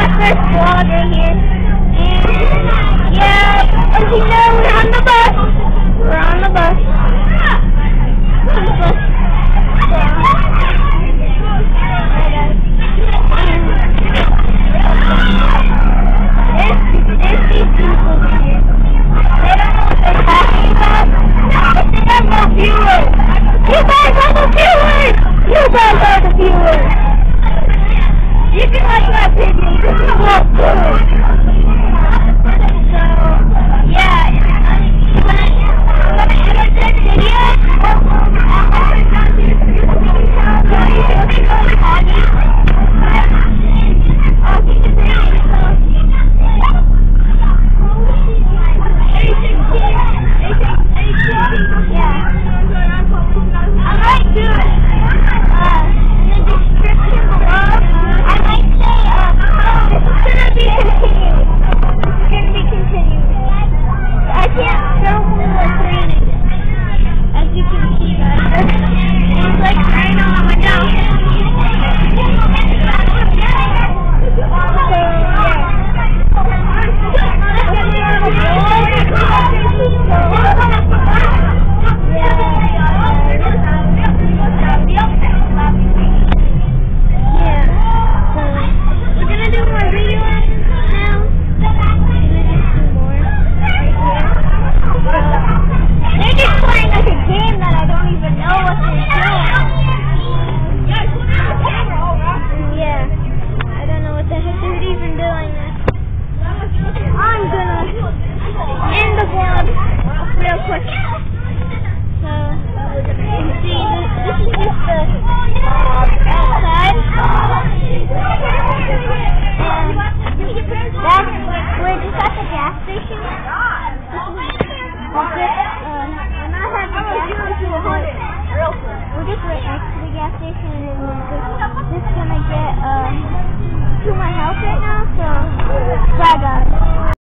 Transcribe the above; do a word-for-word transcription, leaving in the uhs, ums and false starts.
our first vlogger here. And yeah, as you know, we're on the bus. We're on the bus. We're on the bus. There's, there's these people here. They don't know what they're talking about. They have no viewers. You guys are the viewers. You guys are the viewers. You can watch my videos.